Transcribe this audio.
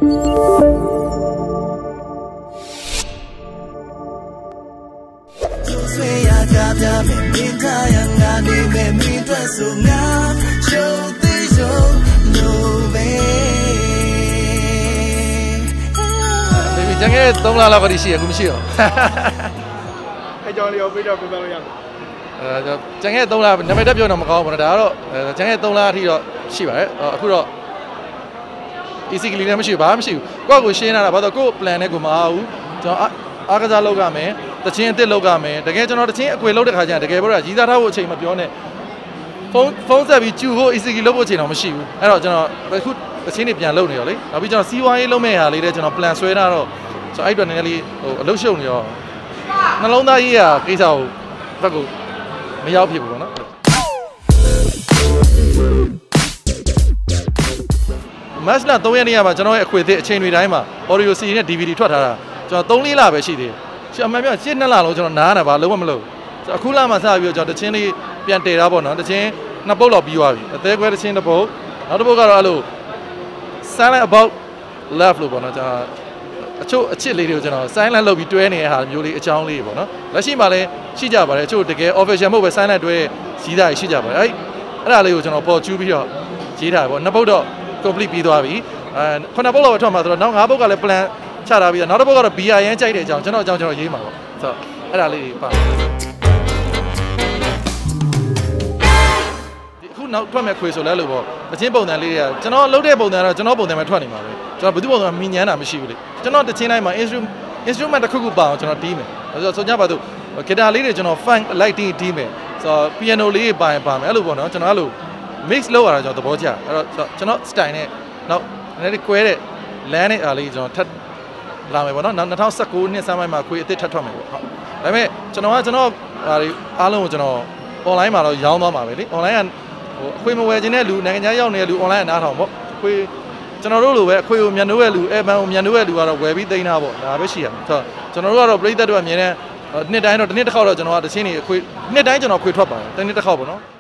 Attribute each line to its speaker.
Speaker 1: 장에 동라라 거리시에 금시요.
Speaker 2: 해장이요, 비려 그거요.
Speaker 1: 장에 동라 남의 대표는 뭐 가고 보내다로 장에 동라티로 시발. 그러 이시길이는မရှိဘာမရှိကိုယ့်ကိုရှင်းလာတာဘာလို့ကို plan နဲ့ကိုမအားဘူးကျွန်တော်အားကစားလုပ်ရမယ်တချင်းအစ်စ်လုပ်ရမယ်တကယ်ကျွန်တော်တချင်းအကွေလုပ်တဲ့ခါကျရင်တကယ်ပြောတာရည်စားထားဖို့အချိန်မပြောနဲ့ဖုန်းဆက်ပြီးကျူဖို့ ECG လုပ်ဖို့အချိန်တော့မရှိဘူးအဲ့တော့ကျွန်တော်အခုတချင်းတွေပြန်လုပ်နေရောလေနောက်ပြီးကျွန်တော်စီးပွားရေးလုပ်မဲ့ဟာလေးတဲ့ကျွန်တော် plan ဆွဲထားတော့ကျွန်တော်အဲ့အတွက်နည်းနည်းလေးဟိုအလုပ်ရှုပ်နေရောနှလုံးသားရေးရာကိစ္စကိုဘက်ကိုမရောက်ဖြစ်ဘူးပေါ့နော်မတ်လ3ရက်နေ့မှာကျွန်တော်ရဲ့အခွေသစ်အချိန်တွေတိုင်းမှာ audio CD နဲ့ DVD ထွက်ထားတာကျွန်တော်3-4လပဲရှိသေးတယ်။ကျွန်တော်အမှန်ပြောရှင်း2လလုံးကျွန်တော်နားရတာပါလုံးဝမလုပ်။အခုလမှစပြီးတော့ကျွန်တော်တချင်းလေးပြန်တည်တာပေါ့နော်။တချင်း2ပုတ်လောက်ပြီးသွားပြီ။အသေးခွဲတချင်းတစ်ပုတ်နောက်တစ်ပုတ်ကတော့အဲ့လို silent about love လို့ပေါ့နော်ကျွန်တော်အချို့အချစ်လေးတွေကိုကျွန်တော် silent လုပ်ပြီးတွဲနေတဲ့ဟာမျိုးလေးအကြောင်းလေးပေါ့နော်။လက်ရှိမှာလည်းရှိကြပါတယ်အချို့တကယ် official မဟုတ်ပဲ silent တွဲရေးသားရှိကြပါတယ်။အဲ့ဒါလေးကိုကျွန်တော်ပေါ်ကျူးပြီးတော့ရေးထားပေါ့2ပုတ်တော့complete ပြီးသွားပြီခုနပုတ်လောက်ထွက်မှာဆိုတော့နောက်5ပုတ်ကလည်း plan ချထားပြီးတော့နောက်တစ်ပုတ်ကတော့ BR ရမ်းကြိုက်တဲ့အကြောင်းကျွန်တော်ရေးမှာပေါ့ဆိုတော့အဲ့ဒါလေးပါအခုနောက်ထွက်မဲ့ခွေဆိုလဲလို့ပေါ့အချင်းပုံစံလေးတွေကကျွန်တော်လုပ်တဲ့ပုံစံကတော့ကျွန်တော်ပုံစံပဲထွက်နေမှာပဲကျွန်တော်ဘယ်သူပုံစံမှမြင်ညမ်းတာမရှိဘူးလေကျွန်တော်တစ်ချင်းတိုင်းမှာ instrument တစ်ခုခုပါအောင်ကျွန်တော်တီးမယ်ဆိုကြပါစို့ guitar လေးတွေကျွန်တော် funk lighting တီးမယ်ဆိုတော့ piano လေးပါရင်ပါမယ်အဲ့လိုပေါ့နော်ကျွန်တော်အဲ့လိုmix လုပ်ရတာကျွန်တော်သဘောကျအဲ့တော့ကျွန်တော် style နဲ့နောက်နည်းနည်းကွဲတဲ့ land နဲ့အားလေးကျွန်တော်ထပ်လာမယ်ပေါ့နော်နောက်2019နှစ်စမ်းပိုင်းမှာခွေအစ်စ်ထပ်ထွက်မယ်ပေါ့ဟုတ်ဒါပေမဲ့ကျွန်တော်အားလုံးကိုကျွန်တော် online မှာတော့ရောင်းသွားမှာပဲလေ online ကဟိုအခွေမဝယ်ခြင်းတဲ့လူနိုင်ငံခြားရောက်နေတဲ့လူ online ကနားထောင်ပေါ့ခွေကျွန်တော်တို့လိုပဲအခွေကိုမြန်နိုးရဲ့လူအဲဘန်ကိုမြန်နိုးရဲ့လူကတော့ဝယ်ပြီးသိမ်းတာပေါ့ဒါပဲရှိရမှာဆိုတော့ကျွန်တော်တို့ကတော့ပြည်သက်တို့အမြင်နဲ့နှစ်တိုင်းတော့တစ်နှစ်တစ်ခေါက်တော့ကျွန်တော်ကတချင်းနေအခွေနှစ်တိုင်းကျွန်တော်ခွေထွက်ပါတယ်တစ်နှစ်တစ်ခေါက်ပေါ့နော်